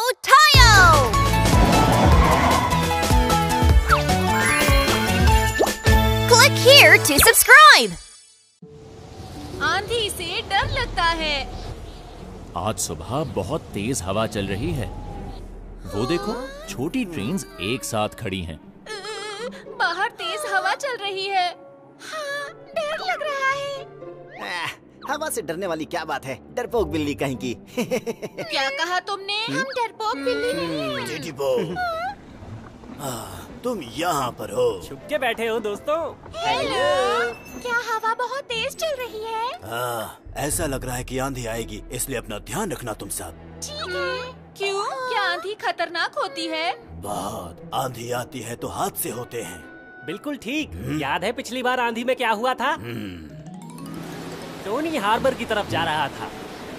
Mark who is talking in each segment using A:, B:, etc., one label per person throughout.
A: Tayo! Click here to subscribe!
B: आंधी से डर लगता है।
C: आज सुबह बहुत तेज हवा चल रही है। वो देखो, छोटी ट्रेन्स एक साथ खड़ी हैं।
B: बाहर तेज हवा चल रही है। हाँ, डर लग रहा है।
D: हवा से डरने वाली क्या बात है, डरपोक बिल्ली कहीं की।
B: क्या कहा तुमने? हम डरपोक बिल्ली नहीं हैं।
D: तुम यहाँ पर हो?
E: छुप के बैठे हो दोस्तों?
B: हेलो, क्या हवा बहुत तेज चल रही है?
D: हाँ, ऐसा लग रहा है कि आंधी आएगी, इसलिए अपना ध्यान रखना तुम सब।
B: ठीक है। क्यों? क्या आंधी खतरनाक होती है?
D: बहुत। आंधी आती है तो हादसे होते हैं।
E: बिल्कुल ठीक। याद है पिछली बार आंधी में क्या हुआ था? टोनी हार्बर की तरफ जा रहा था।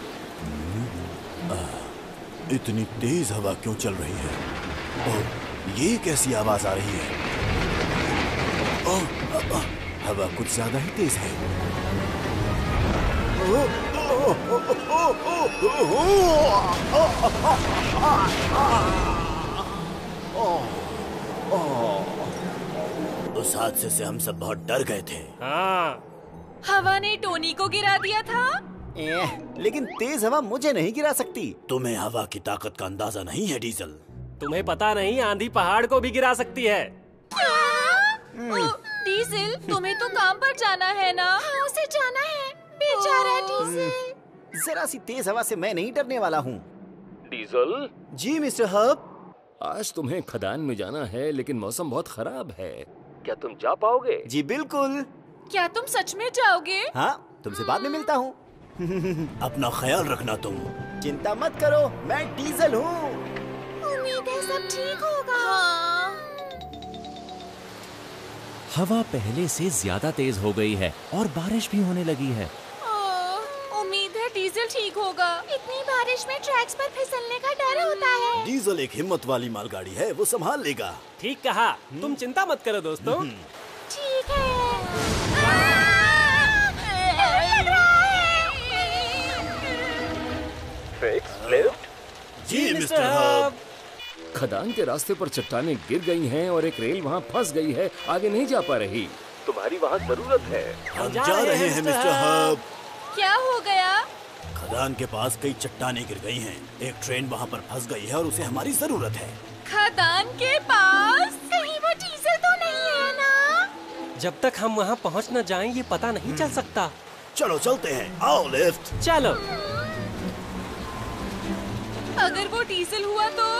D: इतनी तेज हवा क्यों चल रही है? ओह, ये कैसी आवाज आ रही है? हवा कुछ ज्यादा ही तेज है। उस हादसे से हम सब बहुत डर गए थे।
E: हाँ।
B: हवा ने टोनी को गिरा दिया था।
D: लेकिन तेज हवा मुझे नहीं गिरा सकती। तुम्हें हवा की ताकत का अंदाजा नहीं है, डीजल।
E: तुम्हें पता नहीं, आंधी पहाड़ को भी गिरा सकती है।
B: डीजल, तुम्हें तो काम पर जाना है ना? हाँ, उसे जाना है। बेचारा डीजल।
D: जरा सी तेज हवा से मैं नहीं डरने वाला हूँ।
F: डीजल?
D: जी मिस्टर हर्ब।
F: आज तुम्हें खदान में जाना है, लेकिन मौसम बहुत खराब है। क्या तुम जा पाओगे?
D: जी बिल्कुल।
B: क्या तुम सच में जाओगे?
D: हाँ, तुमसे बाद में मिलता हूँ। अपना ख्याल रखना तुम। चिंता मत करो, मैं डीजल हूँ।
B: उम्मीद है सब ठीक होगा। हाँ।
C: हवा पहले से ज्यादा तेज हो गई है और बारिश भी होने लगी है।
B: उम्मीद है डीजल ठीक होगा। इतनी बारिश में ट्रैक्स पर फिसलने का डर होता है।
D: डीजल एक हिम्मत वाली मालगाड़ी है, वो संभाल लेगा।
E: ठीक कहा। तुम चिंता मत करो दोस्तों।
B: ठीक है।
F: Fix lift?
D: जी मिस्टर हर्ब।
F: खदान के रास्ते पर चट्टानें गिर गई हैं और एक रेल वहाँ फंस गई है, आगे नहीं जा पा रही। तुम्हारी वहाँ जरूरत है।
D: हम जा रहे हैं मिस्टर हर्ब।
B: क्या हो गया?
D: खदान के पास कई चट्टानें गिर गई हैं। एक ट्रेन वहाँ पर फंस गई है और उसे हमारी जरूरत है।
B: खदान के पास? कहीं वो डीजल तो नहीं है ना?
E: जब तक हम वहाँ पहुँच न जाएं, ये पता नहीं चल सकता।
D: चलो चलते हैं, आओ लिफ्ट।
E: चलो।
B: अगर वो डीजल हुआ तो?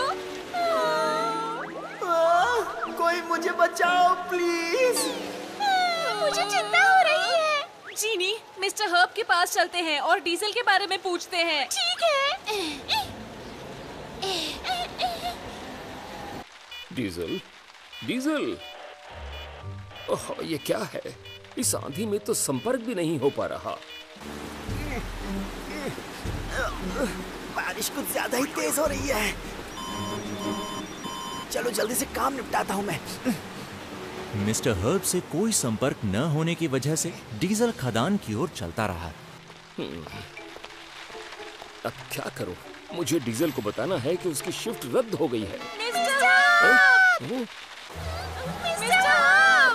D: कोई मुझे बचाओ प्लीज।
B: मुझे चिंता हो रही है। जीनी, मिस्टर हर्ब के पास चलते हैं और डीजल के बारे में पूछते हैं। ठीक है।
F: डीजल? डीजल? ओह, ये क्या है? इस आंधी में तो संपर्क भी नहीं हो पा रहा।
D: बारिश कुछ ज्यादा ही तेज हो रही है। चलो जल्दी से काम निपटाता हूँ मैं।
C: मिस्टर हर्ब से कोई संपर्क न होने की वजह से डीजल खदान की ओर चलता रहा।
F: अब क्या करूं? मुझे डीजल को बताना है कि उसकी शिफ्ट रद्द हो गई है।
B: Mister Herb! Mister Herb!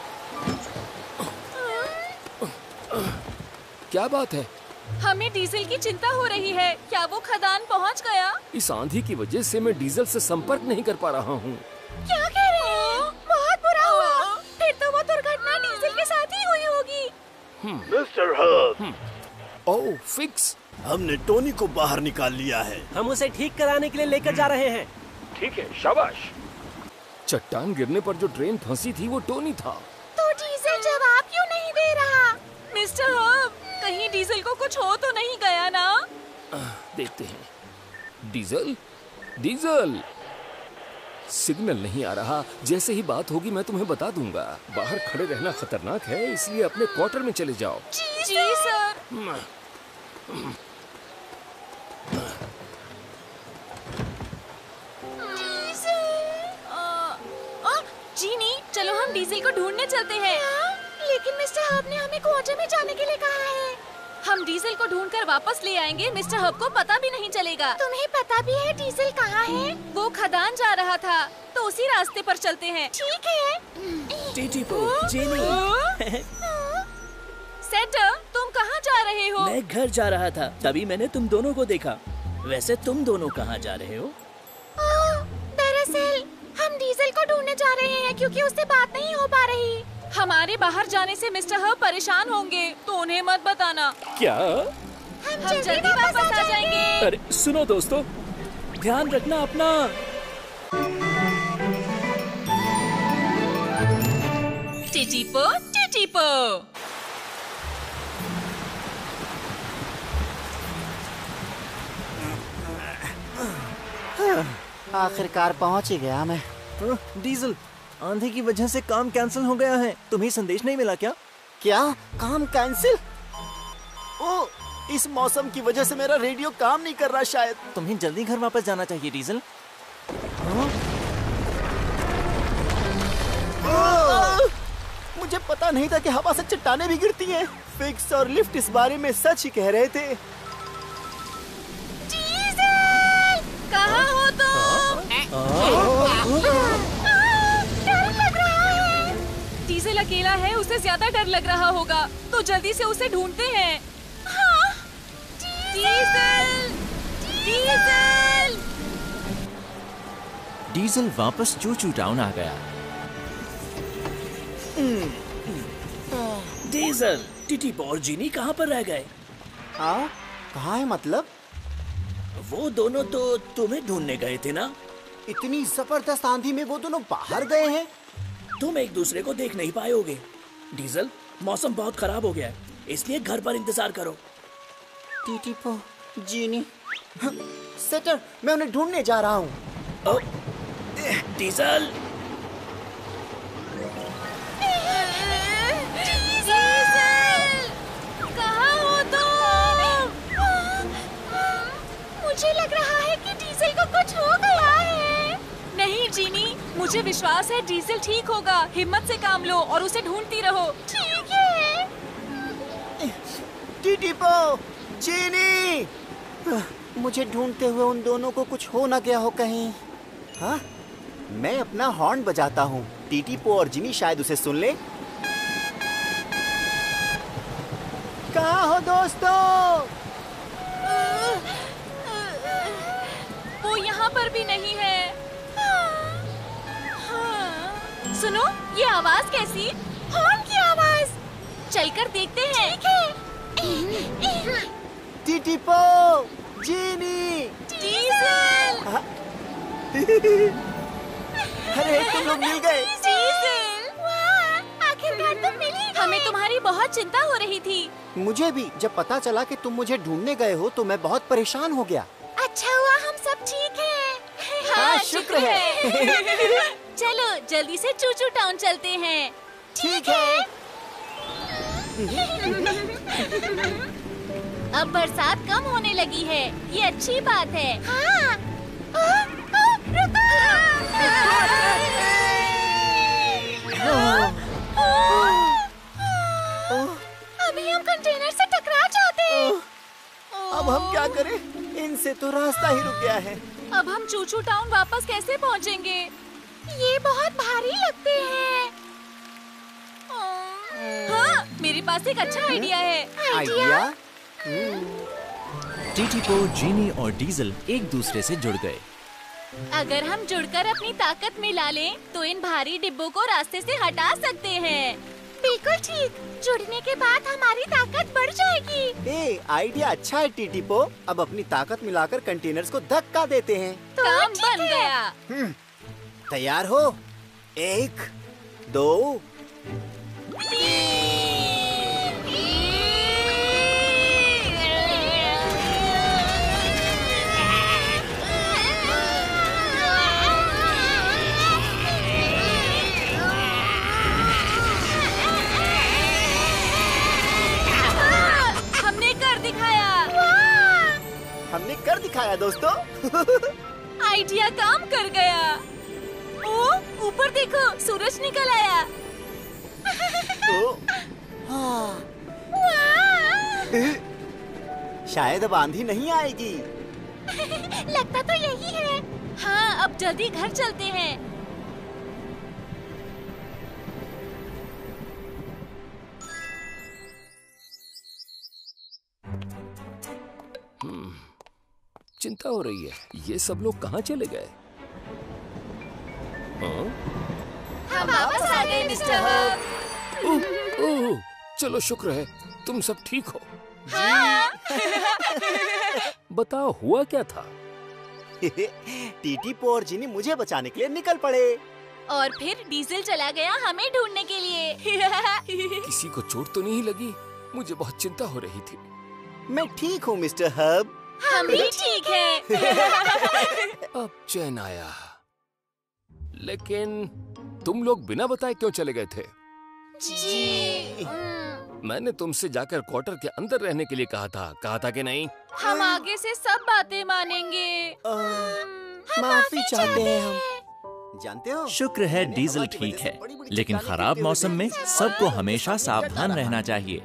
F: क्या बात है?
B: हमें डीजल की चिंता हो रही है। क्या वो खदान पहुंच गया?
F: इस आंधी की वजह से मैं डीजल से संपर्क नहीं कर पा रहा हूँ।
B: क्या कह रहे हैं? बहुत बुरा हुआ। फिर तो वो दुर्घटना डीजल के साथ ही हुई होगी।
D: Mister Herb.
F: Oh, fix.
D: हमने टोनी को बाहर निकाल लिया है।
E: हम उसे ठीक कराने के लिए लेकर जा रहे हैं।
F: ठीक है, शाबाश। चट्टान गिरने पर जो ट्रेन फंसी थी वो टोनी था।
B: तो डीजल जवाब क्यों नहीं दे रहा? मिस्टर हर्ब, कहीं डीजल को कुछ हो तो नहीं गया ना?
F: देखते हैं। डीजल? डीजल? सिग्नल नहीं आ रहा। जैसे ही बात होगी मैं तुम्हें बता दूंगा। बाहर खड़े रहना खतरनाक है, इसलिए अपने क्वार्टर में चले जाओ।
B: जी सर। जीनी, चलो हम डीजल को ढूंढने चलते हैं। लेकिन मिस्टर हर्ब ने हमें क्वार्टर में जाने के लिए कहा है। हम डीजल को ढूंढकर वापस ले आएंगे। मिस्टर हब को पता भी नहीं चलेगा।
A: तुम्हें पता भी है डीजल कहाँ है?
B: वो खदान जा रहा था, तो उसी रास्ते पर चलते हैं।
A: ठीक है।
D: टीटीपो, जेनी,
B: सेटर, तुम कहाँ जा रहे हो?
D: मैं घर जा रहा था, तभी मैंने तुम दोनों को देखा। वैसे तुम दोनों कहाँ जा रहे हो?
A: दरअसल हम डीजल को ढूंढने जा रहे हैं क्योंकि उससे बात नहीं हो पा रही।
B: हमारे बाहर जाने से मिस्टर हब परेशान होंगे, तो उन्हें मत बताना।
D: क्या?
B: हम जल्दी वापस आ जाएंगे।
D: अरे सुनो दोस्तों, ध्यान रखना अपना।
B: टिटीपो, टिटीपो।
G: आखिरकार पहुंच ही गया मैं।
H: डीजल, आंधी की वजह से काम कैंसिल हो गया है। तुम्हें संदेश नहीं मिला क्या?
G: क्या? काम कैंसिल?
D: ओ, इस मौसम की वजह से मेरा रेडियो काम नहीं कर रहा शायद।
H: तुम्हें जल्दी घर वापस जाना चाहिए डीजल।
D: मुझे पता नहीं था कि हवा से चट्टानें भी गिरती हैं। फिक्स और लिफ्ट इस बारे में सच ही कह रहे थे।
B: कहाँ हो तुम?
A: डर लग रहा है।
B: डीजल अकेला है, उसे ज्यादा डर लग रहा होगा, तो जल्दी से उसे ढूंढते हैं।
A: हाँ,
B: डीजल! डीजल!
C: डीजल वापस चूचू टाउन आ गया।
D: डीजल, टीटीपो और जीनी कहाँ पर रह गए?
G: हाँ, कहाँ है मतलब?
D: वो दोनों तो तुम्हें ढूंढने गए थे ना?
G: इतनी जबरदस्त आंधी में वो दोनों बाहर गए हैं।
D: तुम एक दूसरे को देख नहीं पाए होगे। डीजल, मौसम बहुत खराब हो गया है, इसलिए घर पर इंतजार करो।
G: टीटीपो, जीनी, सेटर, मैं उन्हें ढूंढने जा रहा हूँ।
D: डीजल,
B: कहाँ हो तुम?
A: मुझे लग रहा है कि डीजल को कुछ हो गया है।
B: नहीं जीनी, मुझे विश्वास है डीजल ठीक होगा। हिम्मत से काम लो और उसे ढूंढती रहो।
A: ठीक है।
G: टीटीपो, जीनी, मुझे ढूंढते हुए उन दोनों को कुछ हो ना गया हो कहीं। हाँ, मैं अपना हॉर्न बजाता हूँ। टीटीपो और जीनी शायद उसे सुन ले। कहाँ हो दोस्तों?
B: वो यहाँ पर भी नहीं है। हाँ। सुनो, ये आवाज कैसी?
A: हॉर्न की आवाज।
B: चलकर देखते हैं।
A: ठीक है।
G: Titipo, Genie,
B: Diesel!
G: अरे तुम लोग मिल गए।
B: डीजल!
A: वाह, आखिरकार तुम मिली।
B: हमें तुम्हारी बहुत चिंता हो रही थी।
G: मुझे भी। जब पता चला कि तुम मुझे ढूंढने गए हो तो मैं बहुत परेशान हो गया।
A: अच्छा हुआ हम सब ठीक हैं।
G: हाँ, शुक्र है।
B: चलो जल्दी से चूचू टाउन चलते हैं।
G: ठीक है।
B: अब बरसात कम होने लगी है, ये अच्छी बात है।
A: हाँ। अभी हम कंटेनर से टकरा जाते हैं।
G: अब हम क्या करें? इनसे तो रास्ता ही रुक गया है।
B: अब हम चूचू टाउन वापस कैसे पहुंचेंगे?
A: ये बहुत भारी लगते हैं।
B: हाँ, मेरे पास एक अच्छा आइडिया है।
G: आइडिया?
C: टीटीपो, जीनी और डीजल एक दूसरे से जुड़ गए।
B: अगर हम जुड़कर अपनी ताकत मिला लें, तो इन भारी डिब्बों को रास्ते से हटा सकते हैं।
A: बिल्कुल ठीक। जुड़ने के बाद हमारी ताकत बढ़ जाएगी।
G: ए, आइडिया अच्छा है टीटीपो। अब अपनी ताकत मिलाकर कंटेनर्स को धक्का देते हैं।
B: काम बन गया।
G: तैयार हो? 1, 2, हमने कर दिखाया दोस्तों।
B: आइडिया काम कर गया। ओ, ऊपर देखो, सूरज निकल आया।
G: हाँ। शायद अब आंधी नहीं आएगी।
A: लगता तो यही है।
B: हाँ, अब जल्दी घर चलते हैं।
F: चिंता हो रही है, ये सब लोग कहाँ चले गए? हाँ?
B: हम वापस आ गए मिस्टर हब।
F: ओह, चलो शुक्र है तुम सब ठीक हो।
B: हाँ।
F: बताओ हुआ क्या था?
G: टीटी पो और जिनी मुझे बचाने के लिए निकल पड़े।
B: और फिर डीजल चला गया हमें ढूंढने के लिए।
F: किसी को चोट तो नहीं लगी? मुझे बहुत चिंता हो रही थी।
G: मैं ठीक हूँ मिस्टर हब।
B: हम भी ठीक हैं।
F: अब चैन आया। लेकिन तुम लोग बिना बताए क्यों चले गए थे?
B: जी।
F: मैंने तुमसे जाकर क्वार्टर के अंदर रहने के लिए कहा था कि नहीं?
B: हम आगे से सब बातें मानेंगे।
G: माफी चाहते हैं हम। जानते हो,
C: शुक्र है डीजल ठीक है, लेकिन खराब मौसम में सबको हमेशा सावधान रहना चाहिए।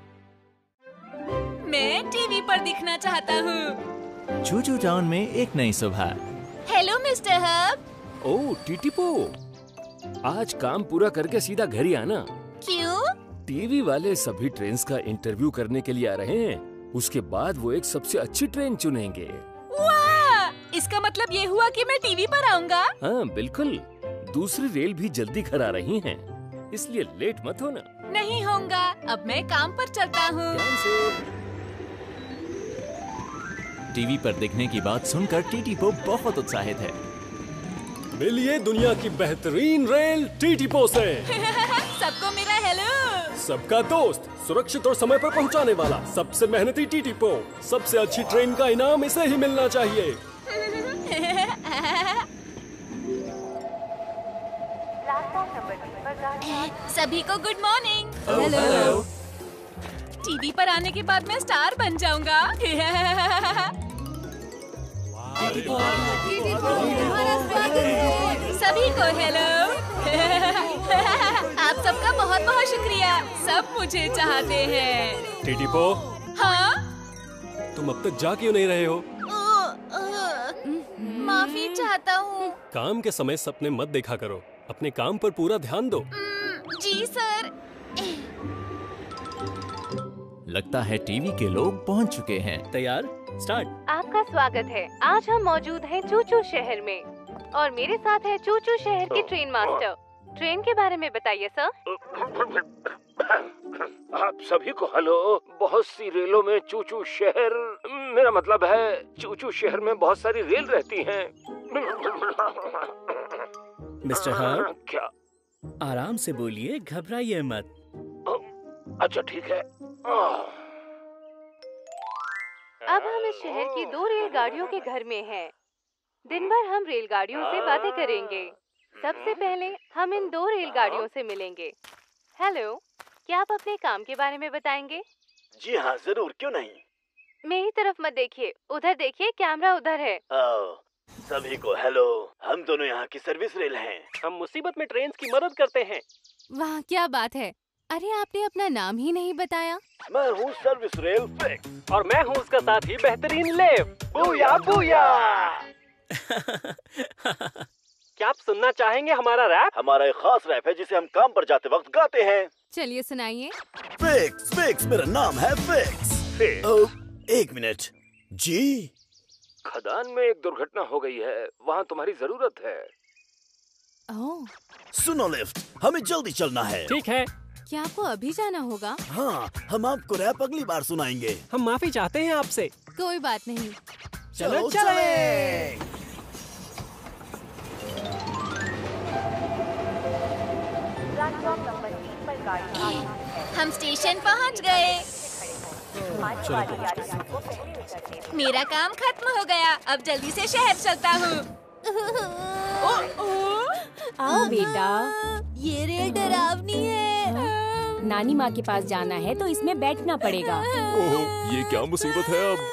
B: मैं टीवी पर दिखना चाहता हूँ।
C: चूचू टाउन में एक नई सुबह।
B: Hello mister Herb.
F: Oh Titipo, आज काम पूरा करके सीधा घर ही आना।
B: क्यों?
F: टीवी वाले सभी ट्रेन्स का इंटरव्यू करने के लिए आ रहे हैं। उसके बाद वो एक सबसे अच्छी ट्रेन चुनेंगे।
B: वाह! इसका मतलब ये हुआ कि मैं टीवी पर आऊँगा?
F: हाँ बिल्कुल। दूसरी रेल भी जल्दी घर आ रही हैं, इसलिए लेट मत होना।
B: नहीं होगा। अब मैं काम पर चलता हूँ।
F: ध्यान से।
C: टीवी पर दिखने की बात सुनकर टीटीपो बहुत उत्साहित है।
I: मिलिए दुनिया की बेहतरीन रेल टीटीपो से।
B: सबको मेरा हेलो।
I: सबका दोस्त, सुरक्षित और समय पर पहुंचाने वाला, सबसे मेहनती टीटीपो। सबसे अच्छी ट्रेन का इनाम इसे ही मिलना चाहिए।
B: सभी को गुड मॉर्निंग।
C: हेलो।
B: टीवी पर आने के बाद मैं स्टार बन जाऊंगा। सभी को हेलो। आप सबका बहुत बहुत शुक्रिया। सब मुझे चाहते हैं।
I: टीटीपो,
B: हाँ?
I: तुम अब तक जा क्यों नहीं रहे हो?
B: माफी चाहता हूँ।
I: काम के समय सपने मत देखा करो, अपने काम पर पूरा ध्यान दो।
B: जी सर।
C: लगता है टीवी के लोग पहुंच चुके हैं।
I: तैयार? स्टार्ट।
J: आपका स्वागत है। आज हम मौजूद हैं चूचू शहर में और मेरे साथ है चूचू शहर के ट्रेन मास्टर। ट्रेन के बारे में बताइए सर।
F: आप सभी को हेलो। बहुत सी रेलों में चूचू शहर, मेरा मतलब है चूचू शहर में बहुत सारी रेल रहती हैं।
K: मिस्टर हब,
F: क्या?
K: आराम से बोलिए, घबराइए मत।
F: अच्छा ठीक है।
J: अब हम इस शहर की 2 रेलगाड़ियों के घर में हैं। दिन भर हम रेलगाड़ियों से बातें करेंगे। सबसे पहले हम इन 2 रेलगाड़ियों से मिलेंगे। हेलो, क्या आप अपने काम के बारे में बताएंगे?
G: जी हाँ जरूर, क्यों नहीं।
J: मेरी तरफ मत देखिए, उधर देखिए, कैमरा उधर है।
G: सभी को हेलो। हम दोनों यहाँ की सर्विस रेल हैं।
E: हम मुसीबत में ट्रेन की मदद करते हैं।
J: वाह क्या बात है। अरे आपने अपना नाम ही नहीं बताया।
G: मैं हूँ सर्विस रेल फिक्स।
E: और मैं हूँ उसका साथी बेहतरीन लेव।
G: Booyah booyah.
E: क्या आप सुनना चाहेंगे हमारा रैप?
G: हमारा एक खास रैप है जिसे हम काम पर जाते वक्त गाते हैं।
J: चलिए सुनाइए।
G: फिक्स फिक्स, मेरा नाम है फिक्स। एक मिनट जी।
F: खदान में एक दुर्घटना हो गई है, वहाँ तुम्हारी जरूरत है।
J: ओह,
G: सुनो लिफ्ट, हमें जल्दी चलना है।
E: ठीक है।
J: क्या आपको अभी जाना होगा?
G: हाँ, हम आपको रैप अगली बार सुनाएंगे।
E: हम माफी चाहते हैं आपसे।
J: कोई बात नहीं।
G: चलो चले।
B: हम स्टेशन पहुंच गए। मेरा काम खत्म हो गया। अब जल्दी से शहर चलता हूँ।
L: आओ बेटा,
B: ये रेल डरावनी है।
L: नानी माँ के पास जाना है तो इसमें बैठना पड़ेगा।
I: ओह, ये क्या मुसीबत है अब?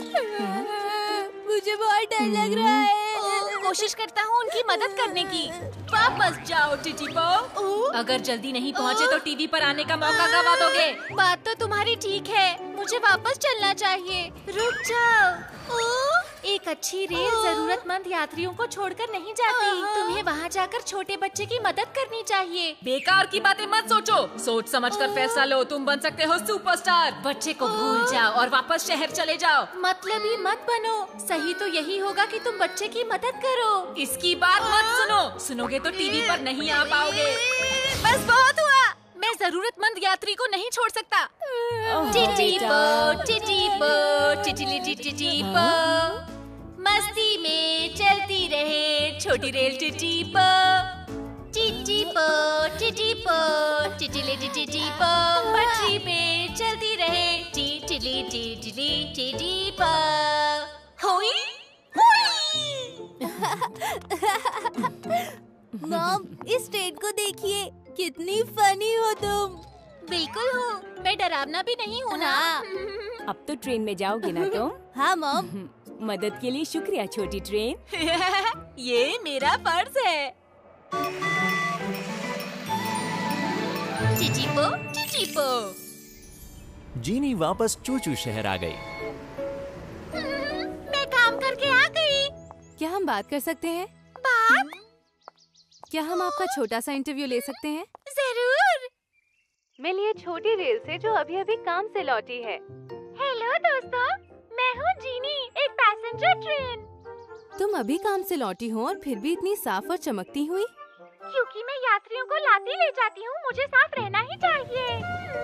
B: मुझे बहुत डर लग रहा है। कोशिश करता हूँ उनकी मदद करने की। वापस जाओ टीटीपो। अगर जल्दी नहीं पहुँचे तो टीवी पर आने का मौका गवा दोगे। बात तो तुम्हारी ठीक है, मुझे वापस चलना चाहिए। रुक जाओ। एक अच्छी रेल जरूरतमंद यात्रियों को छोड़कर नहीं जाती। तुम्हें वहाँ जाकर छोटे बच्चे की मदद करनी चाहिए।
M: बेकार की बातें मत सोचो, सोच समझकर फैसला लो। तुम बन सकते हो सुपरस्टार।
B: बच्चे को भूल जाओ और वापस शहर चले जाओ। मतलब ही मत बनो। सही तो यही होगा कि तुम बच्चे की मदद करो।
M: इसकी बात मत सुनो। सुनोगे तो टीवी पर नहीं आ पाओगे।
B: बस बहुत हुआ। मैं जरूरतमंद यात्री को नहीं छोड़ सकता। टिटीपो, टिटीपो, टिटिली टिटीपो, मस्ती में चलती रहे छोटी रेल टिटीपो। टिटीपो, टिटीपो, टिटिली टिटीपो, पटरी पे चलती रहे टिटिली टिटिली टिटीपो। होई
A: मॉम, इस ट्रेन को देखिए, कितनी फनी हो तुम।
B: बिल्कुल हूँ, मैं डरावना भी नहीं हूँ ना।
L: अब तो ट्रेन में जाओगे ना तुम?
A: हाँ मॉम।
L: मदद के लिए शुक्रिया छोटी ट्रेन।
B: ये मेरा फर्ज है। टिटीपो, टिटीपो।
C: जीनी वापस चूचू शहर आ गई।
B: मैं काम करके आ गई।
J: क्या हम बात कर सकते हैं?
B: बात?
J: क्या हम आपका छोटा सा इंटरव्यू ले सकते हैं?
B: जरूर।
J: मिलिए छोटी रेल से जो अभी अभी काम से लौटी है।
A: हेलो दोस्तों, मैं हूँ जीनी, एक पैसेंजर ट्रेन।
J: तुम अभी काम से लौटी हो और फिर भी इतनी साफ और चमकती हुई?
A: क्योंकि मैं यात्रियों को लाती ले जाती हूँ, मुझे साफ रहना ही चाहिए।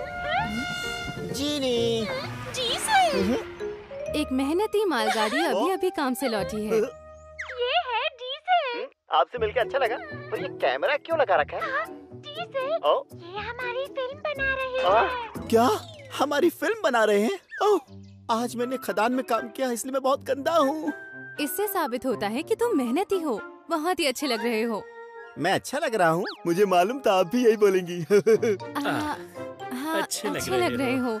G: जीनी।
B: जी सर।
J: एक मेहनती मालगाड़ी अभी अभी काम से लौटी है।
A: ये है डीजल।
G: आपसे मिलकर अच्छा लगा, पर ये कैमरा क्यों लगा रखा है?
A: डीजल, ये हमारी फिल्म बना रहे हैं।
G: क्या हमारी फिल्म बना रहे हैं? ओह, आज मैंने खदान में काम किया, इसलिए मैं बहुत गंदा हूँ।
J: इससे साबित होता है कि तुम मेहनती हो। बहुत ही अच्छे लग रहे हो।
G: मैं अच्छा लग रहा हूँ? मुझे मालूम था आप भी यही बोलेंगी।
J: हाँ, अच्छे लग रहे हो।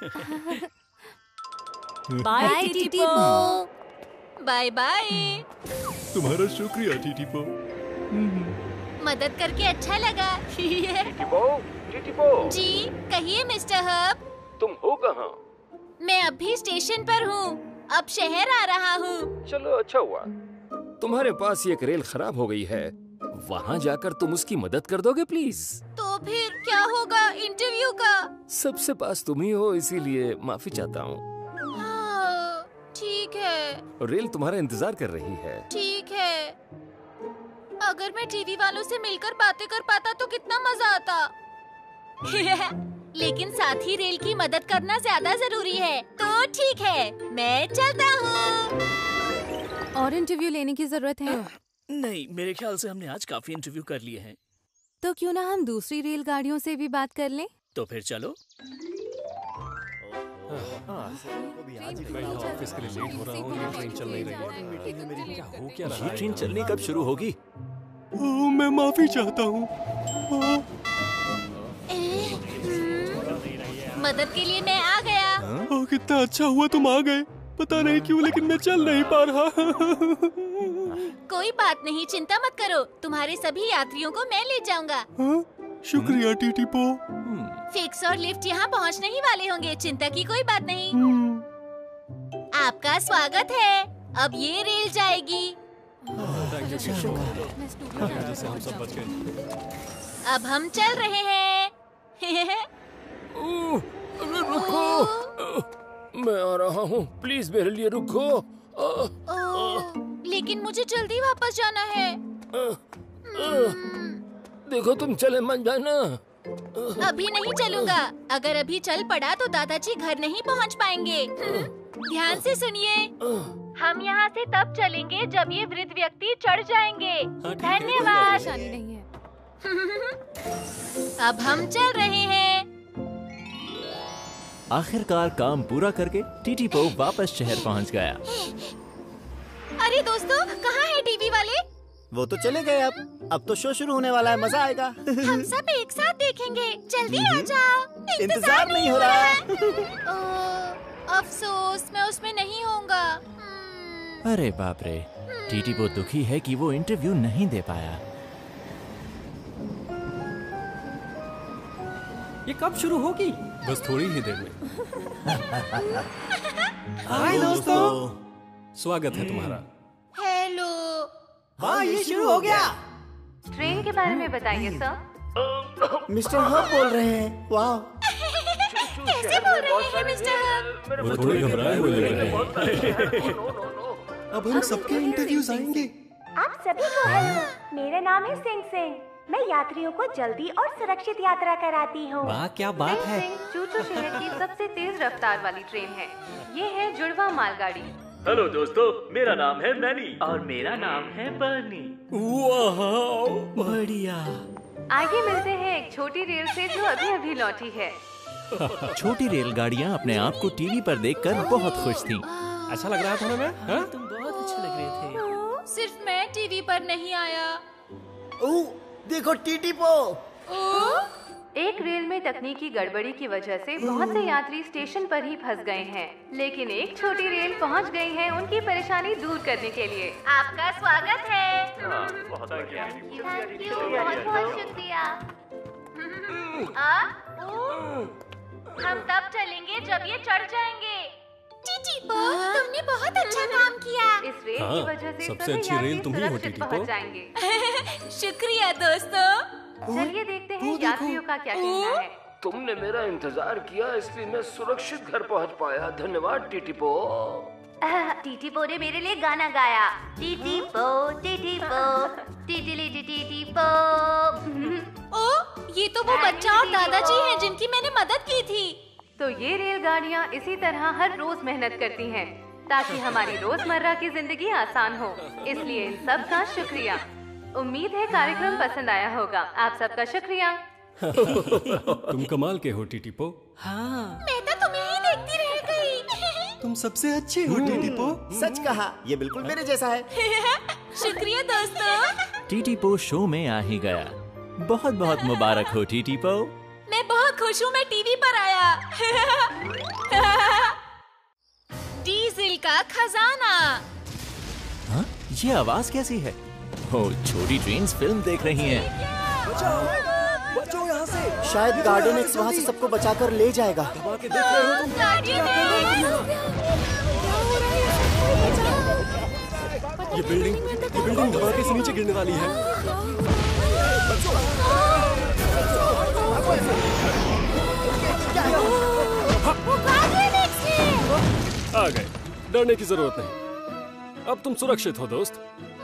L: Bye Titipo.
B: Bye bye.
I: तुम्हारा शुक्रिया टीटीपो।
B: मदद करके अच्छा लगा।
F: टीटीपो, टीटीपो।
B: जी कहिए मिस्टर हब।
F: तुम हो कहाँ?
B: मैं अभी स्टेशन पर हूँ, अब शहर आ रहा हूँ।
F: चलो अच्छा हुआ। तुम्हारे पास एक रेल खराब हो गई है, वहाँ जाकर तुम उसकी मदद कर दोगे प्लीज?
B: तो फिर क्या होगा इंटरव्यू का?
F: सबसे पास तुम ही हो, इसीलिए माफी चाहता हूँ।
B: ठीक है।
F: रेल तुम्हारा इंतजार कर रही है।
B: ठीक है। अगर मैं टीवी वालों से मिलकर बातें कर पाता तो कितना मजा आता। लेकिन साथ ही रेल की मदद करना ज्यादा जरूरी है। तो ठीक है, मैं चलता हूँ।
J: और इंटरव्यू लेने की जरूरत है?
K: नहीं, मेरे ख्याल से हमने आज काफी इंटरव्यू कर लिए हैं।
J: तो क्यों ना हम दूसरी रेलगाड़ियों से भी बात कर लें?
K: तो फिर चलो।
I: ऑफिस के लिए लेट हो रहा हूँ, ये ट्रेन चल नहीं रही है। क्या हो क्या रहा है?
C: ये ट्रेन चलनी कब शुरू होगी?
I: मैं माफी चाहता हूँ।
B: मदद के लिए मैं आ गया।
I: कितना अच्छा हुआ तुम आ गए। पता नहीं क्यों, लेकिन मैं चल नहीं पा रहा।
B: कोई बात नहीं, चिंता मत करो। तुम्हारे सभी यात्रियों को मैं ले जाऊंगा।
I: शुक्रिया टीटीपो।
B: फिक्स और लिफ्ट यहाँ पहुँचने ही वाले होंगे, चिंता की कोई बात नहीं। आपका स्वागत है। अब ये रेल जाएगी। अब हम चल रहे हैं।
F: रुको, मैं आ रहा हूँ, प्लीज मेरे लिए रुको।
B: लेकिन मुझे जल्दी वापस जाना है।
F: देखो तुम चले मत जाना।
B: अभी नहीं चलूंगा। अगर अभी चल पड़ा तो दादाजी घर नहीं पहुंच पाएंगे। ध्यान से सुनिए, हम यहाँ से तब चलेंगे जब ये वृद्ध व्यक्ति चढ़ जाएंगे। धन्यवाद।
J: परेशानी नहीं है।
B: अब हम चल रहे हैं।
C: आखिरकार काम पूरा करके टीटीपो वापस शहर पहुंच गया।
B: अरे दोस्तों, कहाँ है टीवी वाले?
G: वो तो चले गए। अब तो शो शुरू होने वाला है, मजा आएगा।
B: हम सब एक साथ देखेंगे। जल्दी आ जाओ।
G: इंतजार नहीं हो रहा।
B: अफसोस, मैं उसमें नहीं होऊंगा।
C: अरे बाप रे, टीटीपो दुखी है कि वो इंटरव्यू नहीं दे पाया।
N: ये कब शुरू होगी?
I: बस थोड़ी ही देर में।
D: हाय दोस्तों।
I: स्वागत है तुम्हारा।
B: हेलो।
D: हाँ, ये शुरू हो गया।
J: ट्रेन के बारे में बताइए सर।
G: मिस्टर हब बोल रहे हैं। वाह,
B: कैसे बोल रहे हैं मिस्टर हब?
I: वो थोड़ी घबराए हुए लग रहे हैं।
D: अब हम सबके इंटरव्यूज आएंगे।
A: आप सभी को हेलो। मेरा नाम है सिंह सिंह। मैं यात्रियों को जल्दी और सुरक्षित यात्रा कराती हूँ।
E: वाह, क्या बात है।
J: चूचू शहर की सबसे तेज रफ्तार वाली ट्रेन है। ये है जुड़वा मालगाड़ी।
N: हेलो दोस्तों, मेरा नाम है मैनी और मेरा नाम है बर्नी।
I: वाह, बढ़िया।
J: आगे मिलते हैं एक छोटी रेल से जो अभी अभी लौटी है।
C: छोटी रेलगाड़ियाँ अपने आप को टीवी पर देखकर बहुत खुश थीं।
E: अच्छा लग रहा था ना मैं? हाँ?
K: तुम बहुत अच्छे लग रहे थे।
B: सिर्फ मैं टीवी पर नहीं आया।
G: देखो टीटी पो।
J: एक रेल में तकनीकी गड़बड़ी की वजह से बहुत से यात्री स्टेशन पर ही फंस गए हैं, लेकिन एक छोटी रेल पहुंच गई है उनकी परेशानी दूर करने के लिए।
B: आपका स्वागत है।
N: बहुत
B: बहुत शुक्रिया। हम तब चलेंगे जब ये चढ़ जाएंगे। टीटी पो, तुमने बहुत अच्छा काम किया।
J: इस रेल की वजह से
I: सबसे अच्छी रेल तुम ही हो टीटी पो।
J: जाएंगे।
B: शुक्रिया दोस्तों।
J: चलिए देखते हैं यात्रियों का क्या कहना है।
F: तुमने मेरा इंतजार किया, इसलिए मैं सुरक्षित घर पहुंच पाया। धन्यवाद टीटीपो।
A: टीटीपो ने मेरे लिए गाना गाया। टीटीपो टीटीपो टीटीली टीटीपो।
B: ओ, ये तो वो बच्चा और दादाजी हैं जिनकी मैंने मदद की थी।
J: तो ये रेलगाड़ियाँ इसी तरह हर रोज मेहनत करती हैं ताकि हमारी रोजमर्रा की जिंदगी आसान हो। इसलिए इन सब का शुक्रिया। उम्मीद है कार्यक्रम पसंद आया होगा। आप सबका शुक्रिया।
I: तुम कमाल के हो टीटीपो।
K: हाँ,
B: मैं तो तुम्हें ही देखती रह गई।
D: तुम सबसे अच्छे हो टीटीपो।
G: सच कहा, ये बिल्कुल मेरे जैसा है।
B: शुक्रिया दोस्तों।
C: टीटीपो शो में आ ही गया। बहुत बहुत मुबारक हो टीटीपो।
B: मैं बहुत खुश हूँ मैं टीवी पर आया। डीजल का खजाना।
C: हाँ? ये आवाज कैसी है? ओ, छोटी ट्रेन्स फिल्म देख रही हैं।
D: बचो यहाँ से।
G: शायद गार्डन एक्स वहाँ से सबको बचाकर ले जाएगा।
D: दबा के देख रहे हो तुम? ये बिल्डिंग धमाके से नीचे गिरने वाली है।
I: आ गए, डरने की जरूरत नहीं। अब तुम सुरक्षित हो दोस्त।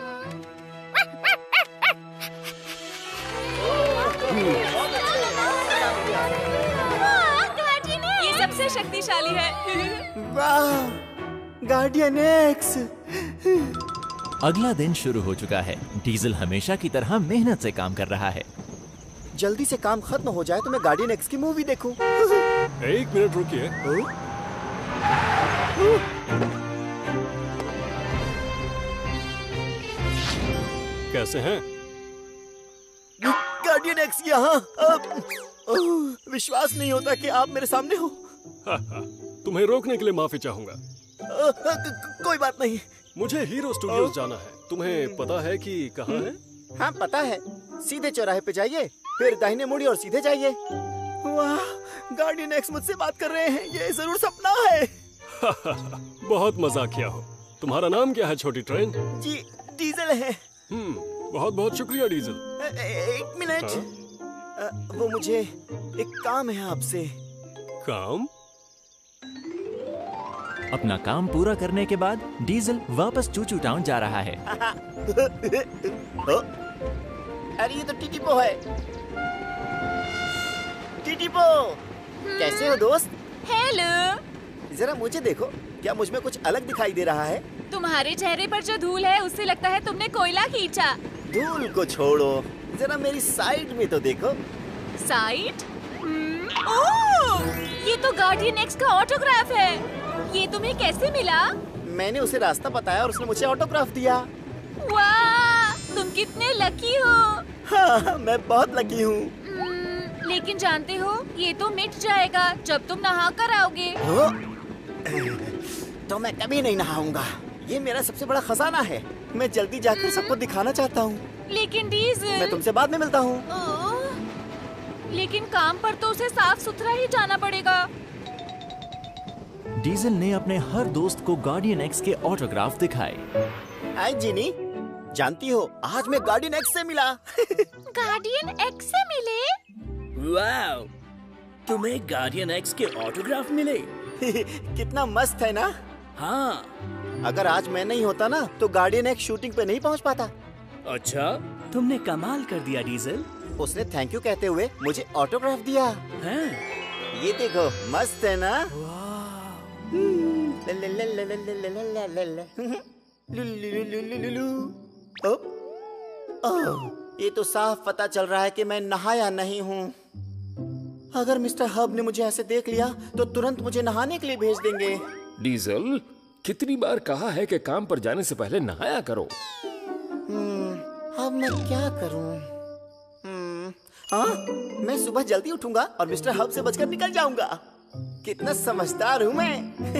B: ये सबसे शक्तिशाली है।
G: वाह, गार्डियन एक्स।
C: अगला दिन शुरू हो चुका है। डीजल हमेशा की तरह मेहनत से काम कर रहा है।
G: जल्दी से काम खत्म हो जाए तो मैं गार्डियन एक्स की मूवी देखूं।
I: एक मिनट रुकिए। कैसे हैं?
G: गार्डियन एक्स यहाँ। विश्वास नहीं होता कि आप मेरे सामने हो।
I: तुम्हें रोकने के लिए माफी चाहूंगा।
G: कोई बात नहीं।
I: मुझे हीरो स्टूडियोज जाना है। तुम्हें पता है कि कहाँ है?
G: हाँ पता है। सीधे चौराहे पे जाइए, फिर दाहिने मुड़िए और सीधे जाइए। वाह, गार्डियन एक्स मुझसे बात कर रहे हैं। ये जरूर सपना है।
I: बहुत मजाक किया हो। तुम्हारा नाम क्या है छोटी ट्रेन?
G: जी डीजल है।
I: बहुत बहुत शुक्रिया डीजल।
G: एक मिनट। वो मुझे एक काम है आपसे।
I: काम?
C: अपना काम पूरा करने के बाद डीजल वापस चूचू टाउन जा रहा है।
G: अरे ये तो टीटीपो है। टीटीपो, कैसे हो दोस्त?
B: हेलो।
G: जरा मुझे देखो, क्या मुझ में कुछ अलग दिखाई दे रहा है?
B: तुम्हारे चेहरे पर जो धूल है उससे लगता है तुमने कोयला खींचा।
G: धूल को छोड़ो, जरा मेरी साइड में तो देखो।
B: साइड? ओह, ये तो गार्डियन एक्स का ऑटोग्राफ है। ये तुम्हें कैसे मिला?
G: मैंने उसे रास्ता बताया और उसने मुझे ऑटोग्राफ दिया।
B: वाह, तुम कितने लकी हो।
G: हाँ, मैं बहुत लकी हूँ।
B: लेकिन जानते हो, ये तो मिट जाएगा जब तुम नहा कर आओगे।
G: तो मैं कभी नहीं नहाऊंगा। ये मेरा सबसे बड़ा खजाना है। मैं जल्दी जाकर सबको दिखाना चाहता हूँ।
B: लेकिन डीजल,
G: मैं तुमसे बाद में मिलता हूँ।
B: लेकिन काम पर तो उसे साफ सुथरा ही जाना पड़ेगा।
C: डीजल ने अपने हर दोस्त को गार्डियन एक्स के ऑटोग्राफ दिखाए।
G: हाय जिनी, जानती हो आज मैं गार्डियन एक्स से मिला।
B: गार्डियन एक्स से मिले?
K: वाव, तुम्हें गार्डियन एक्स के ऑटोग्राफ मिले?
G: कितना मस्त है ना?
K: हाँ।
G: अगर आज मैं नहीं होता ना तो गार्डियन एक्स शूटिंग पे नहीं पहुंच पाता।
K: अच्छा, तुमने कमाल कर दिया डीजल।
G: उसने थैंक यू कहते हुए मुझे ऑटोग्राफ दिया।
K: हैं?
G: ये देखो, मस्त है ना? ये तो साफ पता चल रहा है कि मैं नहाया नहीं हूँ। अगर मिस्टर हब ने मुझे ऐसे देख लिया तो तुरंत मुझे नहाने के लिए भेज देंगे।
F: डीजल, कितनी बार कहा है कि काम पर जाने से पहले नहाया करो।
G: अब मैं क्या करूँ? हाँ, मैं सुबह जल्दी उठूंगा और मिस्टर हब से बचकर निकल जाऊंगा। कितना समझदार हूँ मैं।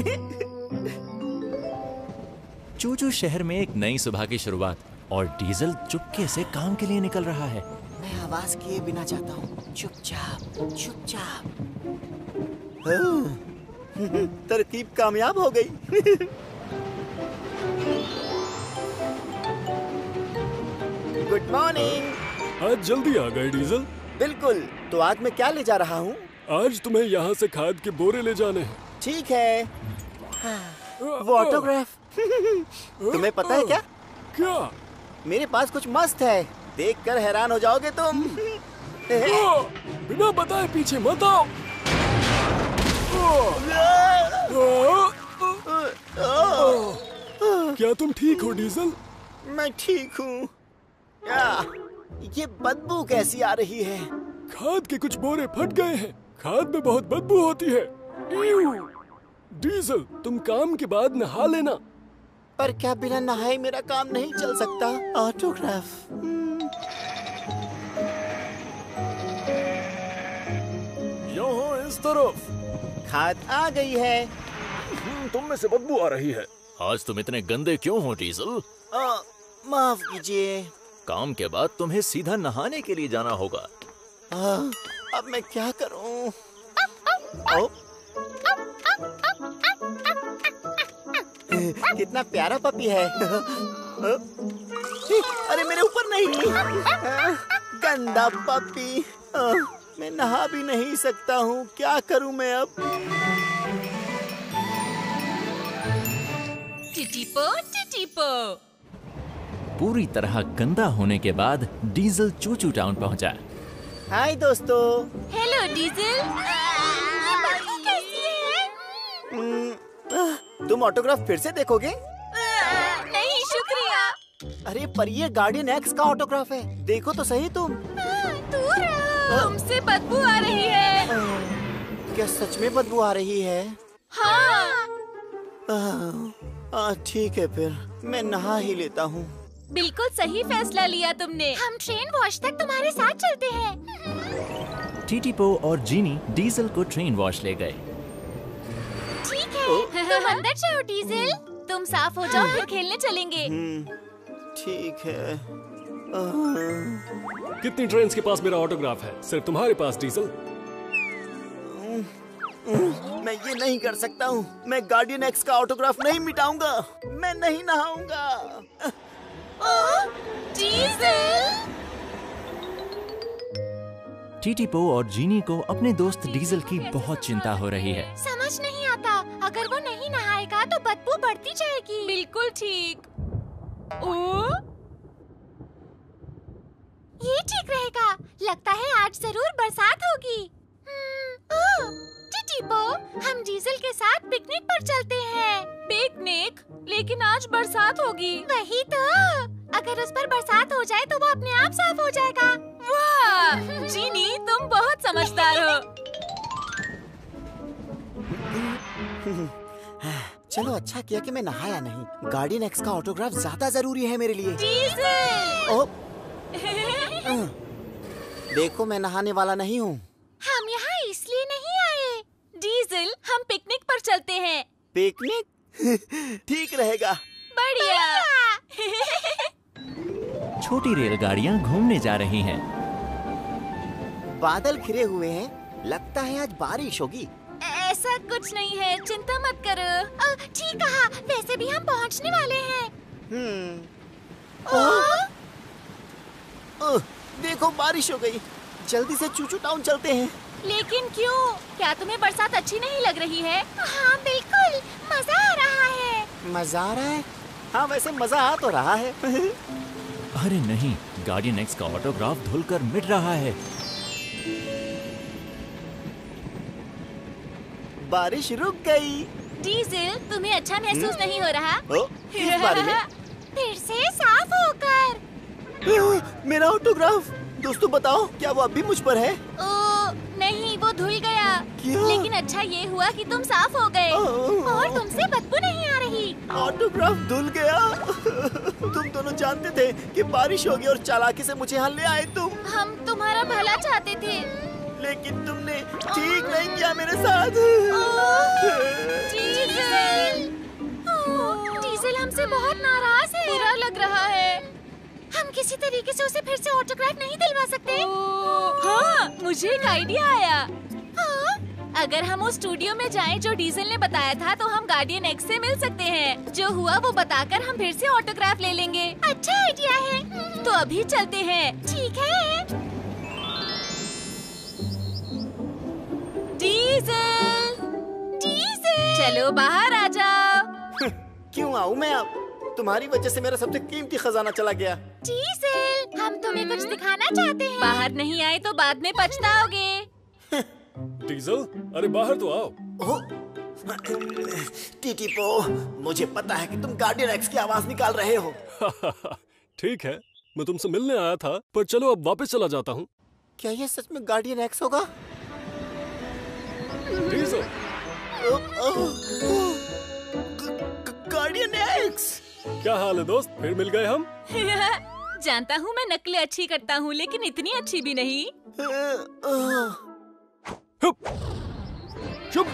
C: चूचू शहर में एक नई सुबह की शुरुआत और डीजल चुपके से काम के लिए निकल रहा है।
G: मैं आवाज किए बिना जाता हूँ, चुपचाप चुपचाप। तरकीब कामयाब हो गई। Good morning.
I: आज जल्दी आ गए डीजल।
G: बिल्कुल। तो आज मैं क्या ले जा रहा हूँ?
I: आज तुम्हें यहाँ से खाद के बोरे ले जाने हैं।
G: ठीक है। वो ऑटोग्राफ। तुम्हें पता है क्या?
I: क्या?
G: मेरे पास कुछ मस्त है, देखकर हैरान हो जाओगे तुम।
I: बिना बताए पीछे मत आओ। क्या तुम ठीक हो डीजल?
G: मैं ठीक हूँ। ये बदबू कैसी आ रही है?
I: खाद के कुछ बोरे फट गए हैं। खाद में बहुत बदबू होती है। डीजल, तुम काम के बाद नहा लेना।
G: पर क्या बिना नहाए मेरा काम नहीं चल सकता? ऑटोग्राफ।
I: यहाँ इस तरफ।
G: खाद आ गई है।
I: तुम में से बदबू आ रही है।
C: आज तुम इतने गंदे क्यों हो डीजल?
G: माफ कीजिए।
C: काम के बाद तुम्हें सीधा नहाने के लिए जाना होगा।
G: अब मैं क्या करूं? कितना प्यारा पपी है। अरे मेरे ऊपर नहीं। गंदा पपी। मैं नहा भी नहीं सकता हूँ, क्या करूँ मैं अब?
B: टिटिपो टिटिपो।
C: पूरी तरह गंदा होने के बाद डीजल चूचू टाउन पहुंचा।
G: हाय दोस्तों।
B: Hello Diesel. ये बदबू कैसी है?
G: तुम ऑटोग्राफ फिर से देखोगे?
B: नहीं शुक्रिया।
G: अरे पर ये गार्डियन एक्स का ऑटोग्राफ है, देखो तो सही तुम।
B: दूर रहो, तुमसे बदबू आ रही है।
G: क्या सच में बदबू आ रही है?
B: हाँ।
G: ठीक है, फिर मैं नहा ही लेता हूँ।
B: बिल्कुल सही फैसला लिया तुमने। हम ट्रेन वॉश तक तुम्हारे साथ चलते हैं।
C: टीटीपो और जीनी डीजल को ट्रेन वॉश ले गए।
B: ठीक है, तुम अंदर जाओ डीजल। तुम साफ हो जाओ, फिर खेलने चलेंगे।
G: ठीक है।
I: कितनी ट्रेन्स के पास मेरा ऑटोग्राफ है? सिर्फ तुम्हारे पास डीजल।
G: मैं ये नहीं कर सकता हूँ। मैं गार्डियन एक्स का ऑटोग्राफ नहीं मिटाऊंगा। मैं नहीं नहाऊंगा।
B: डीजल।
C: टीटीपो और जीनी को अपने दोस्त डीजल की बहुत चिंता हो रही है।
B: समझ नहीं आता, अगर वो नहीं नहाएगा तो बदबू बढ़ती जाएगी। बिल्कुल ठीक। ये ठीक रहेगा। लगता है आज जरूर बरसात होगी। टीटीपो, हम डीजल के साथ पिकनिक पर चलते हैं। पिकनिक? लेकिन आज बरसात होगी। वही तो। अगर उस पर बरसात हो जाए तो वो अपने आप साफ हो जाएगा। वाह जीनी, तुम बहुत समझदार हो।
G: चलो अच्छा किया कि मैं नहाया नहीं। गार्डियन एक्स का ऑटोग्राफ ज्यादा जरूरी है मेरे लिए।
B: डीजल।
G: देखो मैं नहाने वाला नहीं हूँ।
B: हम यहाँ इसलिए नहीं आए। डीजल, हम पिकनिक पर चलते हैं।
G: पिकनिक? ठीक रहेगा।
B: बढ़िया।
C: छोटी रेलगाड़ियाँ घूमने जा रही हैं।
G: बादल घिरे हुए हैं, लगता है आज बारिश होगी।
B: ऐसा कुछ नहीं है, चिंता मत करो। ठीक कहा, वैसे भी हम पहुंचने वाले हैं।
G: देखो बारिश हो गई, जल्दी से चूचू टाउन चलते हैं।
B: लेकिन क्यों? क्या तुम्हें बरसात अच्छी नहीं लग रही है? हाँ बिल्कुल, मजा आ रहा है।
G: मजा आ रहा है? हाँ वैसे मजा आ तो रहा है।
C: अरे नहीं, गार्डियन एक्स का ऑटोग्राफ धुलकर मिट रहा है।
G: बारिश रुक गई।
B: डीजल, तुम्हें अच्छा महसूस नहीं हो रहा?
G: किस बारे में?
B: फिर से साफ होकर।
G: मेरा ऑटोग्राफ, दोस्तों बताओ क्या वो अब भी मुझ पर है?
B: नहीं, वो धुल गया।
G: क्यों?
B: लेकिन अच्छा ये हुआ कि तुम साफ हो गए और तुमसे बदबू नहीं आ रही।
G: ऑटोग्राफ धुल गया। तुम दोनों जानते थे कि बारिश होगी और चालाकी से मुझे यहाँ ले आए तुम।
B: हम तुम्हारा भला चाहते थे,
G: लेकिन तुमने ठीक नहीं किया मेरे साथ।
B: डीजल हमसे बहुत नाराज है। बुरा लग रहा है। हम किसी तरीके से उसे फिर से ऑटोग्राफ नहीं दिलवा सकते? हाँ, मुझे एक आइडिया आया। हाँ? अगर हम उस स्टूडियो में जाएं जो डीजल ने बताया था, तो हम गार्डियन एक्स से मिल सकते हैं। जो हुआ वो बताकर हम फिर से ऑटोग्राफ ले लेंगे। अच्छा आइडिया है। तो अभी चलते हैं। ठीक है। डीजल, डीजल, चलो बाहर आ जाओ।
G: क्यों आऊँ मैं अब? तुम्हारी वजह से मेरा सबसे कीमती खजाना चला गया।
B: डीजल, हम तुम्हें कुछ दिखाना चाहते हैं। बाहर नहीं आए तो बाद में पछताओगे।
I: डीजल, अरे बाहर तो आओ।
G: टीटी पो, मुझे पता है कि तुम गार्डियन एक्स की आवाज निकाल रहे हो।
I: ठीक है, मैं तुमसे मिलने आया था, पर चलो अब वापस चला जाता हूँ।
G: क्या ये सच में गार्डियन एक्स होगा?
I: डीजल,
G: गार्डियन एक्स,
I: क्या हाल है दोस्त? फिर मिल गए हम।
B: जानता हूँ मैं नकलें अच्छी करता हूँ, लेकिन इतनी अच्छी भी नहीं।
I: चुप।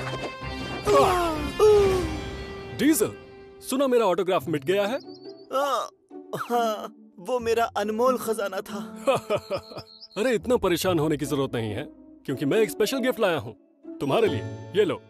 I: डीजल, सुना मेरा ऑटोग्राफ मिट गया है?
G: हाँ, वो मेरा अनमोल खजाना था।
I: अरे इतना परेशान होने की जरूरत नहीं है, क्योंकि मैं एक स्पेशल गिफ्ट लाया हूँ तुम्हारे लिए। ये लो।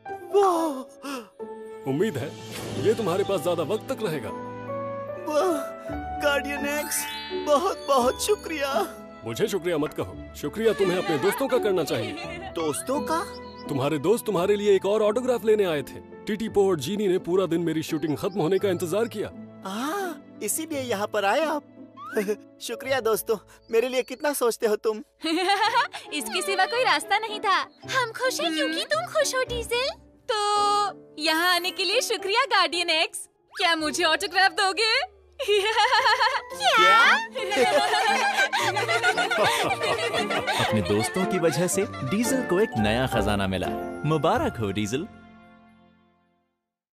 I: उम्मीद है ये तुम्हारे पास ज्यादा वक्त तक रहेगा।
G: गार्डियन एक्स, बहुत बहुत शुक्रिया।
I: मुझे शुक्रिया मत कहो, शुक्रिया तुम्हें अपने दोस्तों का करना चाहिए।
G: दोस्तों का?
I: तुम्हारे दोस्त तुम्हारे लिए एक और ऑटोग्राफ लेने आए थे। टीटी पो और जीनी ने पूरा दिन मेरी शूटिंग खत्म होने का इंतजार किया।
G: इसीलिए यहाँ पर आए आप। शुक्रिया दोस्तों, मेरे लिए कितना सोचते हो तुम।
B: इसके सिवा कोई रास्ता नहीं था। हम खुश हैं क्योंकि तुम खुश हो डीजल। तो यहाँ आने के लिए शुक्रिया गार्डियन एक्स। क्या मुझे ऑटोग्राफ दोगे? क्या?
C: अपने दोस्तों की वजह से डीजल को एक नया खजाना मिला। मुबारक हो डीजल।